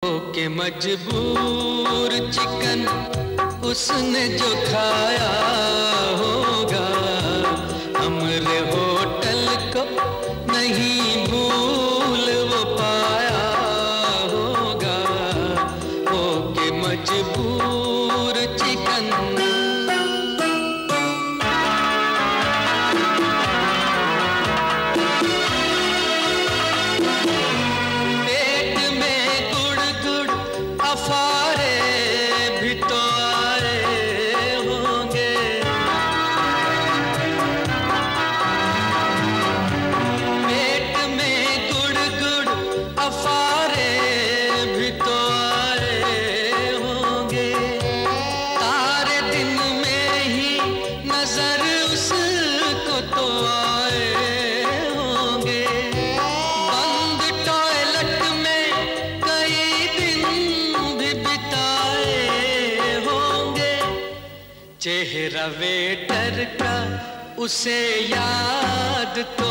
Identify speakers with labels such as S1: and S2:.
S1: होके मजबूर चिकन उसने जो खाया होगा, हमरे होटल को नहीं भूल वो पाया होगा। होके मजबूर चिकन अफारे भी तो आए होंगे, पेट में गुड़ गुड़ अफारे भी तो आए होंगे। तारे दिन में ही नजर उसको तो आए होंगे। बंद टॉयलेट में कई दिन भी बिताए होंगे। चेहरा वेटर का उसे याद तो